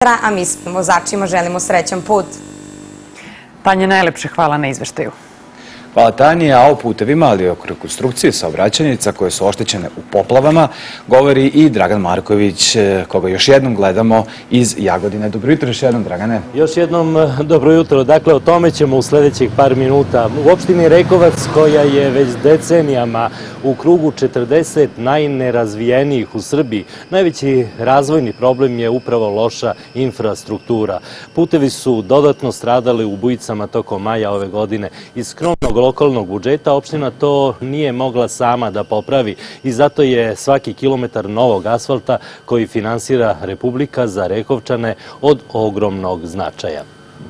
a mi vozačima želimo srećan put. Tanja, najlepše hvala na izveštaju. Hvala Tanji, a o putevima, ali i o rekonstrukciji saobraćajnica koje su oštećene u poplavama, govori i Dragan Marković, koga još jednom gledamo iz Jagodine. Dobro jutro još jednom, Dragane. Još jednom dobro jutro. Dakle, o tome ćemo u sljedećih par minuta. U opštini Rekovac, koja je već decenijama u krugu 40 najnerazvijenijih u Srbiji, najveći razvojni problem je upravo loša infrastruktura. Putevi su dodatno stradali u bujicama tokom maja ove godine. Iz skromnog lokalnog budžeta opština to nije mogla sama da popravi i zato je svaki kilometar novog asfalta koji finansira Republika za Rekovčane od ogromnog značaja.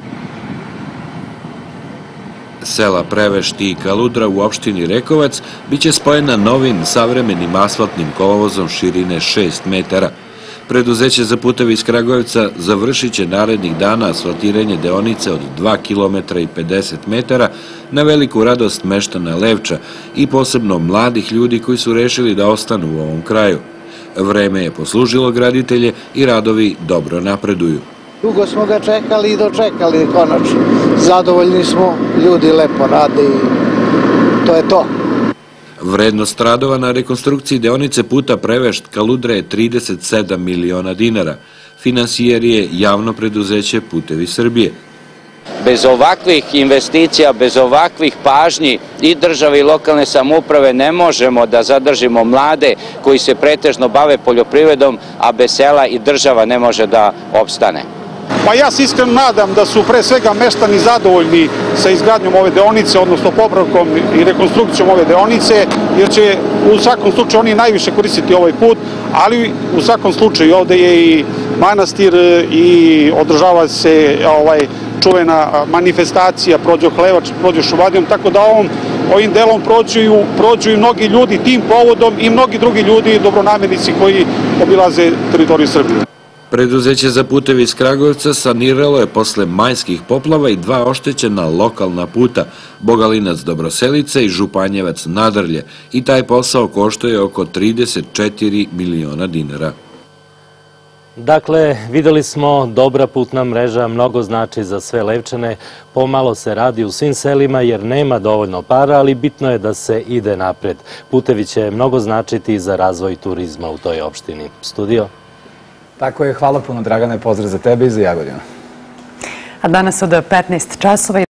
Sela Prevešti i Kaludra u opštini Rekovac biće spojena novim savremenim asfaltnim kolovozom širine 6 metara. Preduzeće za putevi iz Kragujevca završit će narednih dana asfaltiranje deonice od 2 km i 50 metara na veliku radost meštana Levča i posebno mladih ljudi koji su rešili da ostanu u ovom kraju. Vreme je poslužilo graditelje i radovi dobro napreduju. Dugo smo ga čekali i dočekali konačno. Zadovoljni smo, ljudi lepo rade i to je to. Vrednost radova na rekonstrukciji deonice puta Prevešt-Kaludra je 37 miliona dinara. Finansijer je javno preduzeće Putevi Srbije. Bez ovakvih investicija, bez ovakvih pažnji i države i lokalne samouprave ne možemo da zadržimo mlade koji se pretežno bave poljoprivredom, a bez sela i država ne može da opstane. Pa ja se iskreno nadam da su pre svega meštani zadovoljni sa izgradnjom ove deonice, odnosno popravkom i rekonstrukcijom ove deonice, jer će u svakom slučaju oni najviše koristiti ovaj put, ali u svakom slučaju ovde je i manastir i održava se čuvena manifestacija Prođo Hlevač, Prođo Šumadijom, tako da ovim delom prođu i mnogi ljudi tim povodom i mnogi drugi ljudi, dobronamernici koji obilaze teritoriju Srbije. Preduzeće za putevi iz Kragujevca saniralo je posle majskih poplava i 2 oštećena lokalna puta, Bogalinac Dobroselica i Županjevac Nadrlje, i taj posao koštuje oko 34 miliona dinara. Dakle, videli smo, dobra putna mreža mnogo znači za sve Levčane. Pomalo se radi u svim selima jer nema dovoljno para, ali bitno je da se ide napred. Putevi će mnogo značiti za razvoj turizma u toj opštini. Studio? Tako je, hvala puno Dragane, pozdrav za tebe i za Jagodinu. A danas od 15 časova